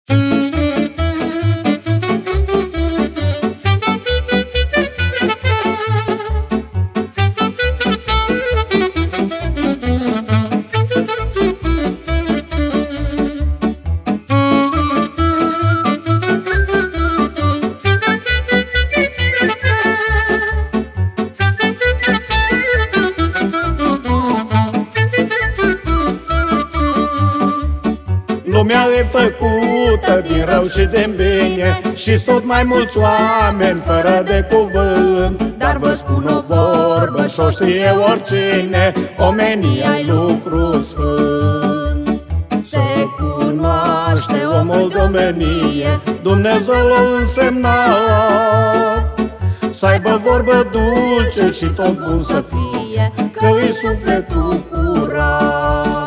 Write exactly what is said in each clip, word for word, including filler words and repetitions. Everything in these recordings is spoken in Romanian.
Lumea e făcută din rău și din bine și-s tot mai mulți oameni fără de cuvânt. Dar vă spun o vorbă și-o știe oricine, omenia-i lucru sfânt. Se cunoaște omul de omenie, Dumnezeu l-a însemnat. Să aibă vorbă dulce și tot bun să fie, că-i sufletul curat.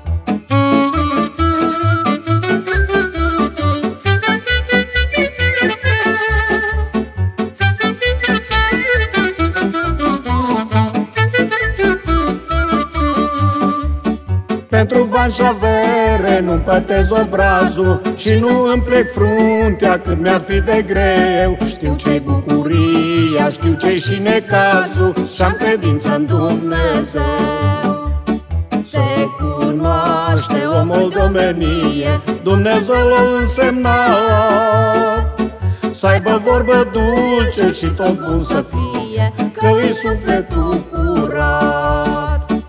Pentru bani și avere nu-mi pătez obrazul și nu îmi plec fruntea cât mi-ar fi de greu. Știu ce-i bucuria, știu ce-i și necazul și-am credință în Dumnezeu. Se cunoaște omul de omenie, Dumnezeu l-a însemnat. Să aibă vorbă dulce și tot bun să fie, că-i sufletul curat.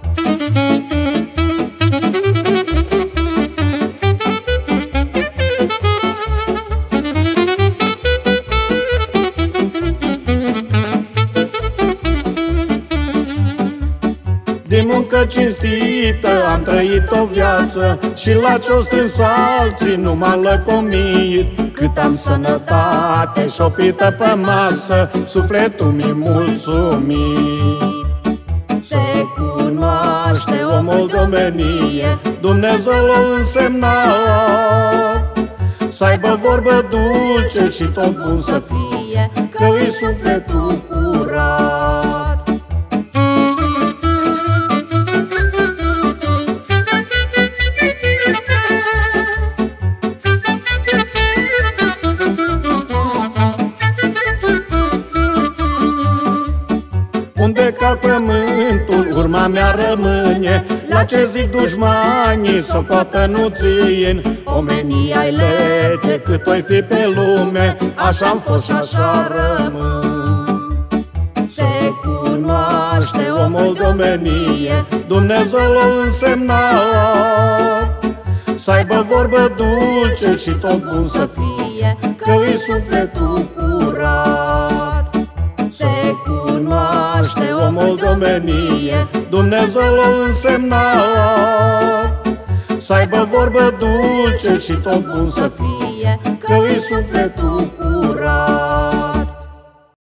Din muncă cinstită am trăit o viață și la ce-o strâns alții nu m-am lăcomit. Cât am sănătate șopită pe masă, sufletul mi-e mulțumit. Se cunoaște omul de omenie, Dumnezeu l-a însemnat. Să aibă vorbă dulce și tot bun să fie, că-i sufletul curat. Unde calc pământul, urma mea rămâne. La ce zic dușmanii, socotă nu țin. Omenia-i lege, cât o-i fi pe lume, așa-am fost și așa rămân. Se cunoaște omul de omenie, Dumnezeu l-a însemnat. Să aibă vorbă dulce și tot bun să fie, că-i sufletul curat. Se cunoaște omul de omenie, Dumnezeu l-a însemnat. Să aibă vorbă dulce și tot bun să fie, că-i sufletul curat.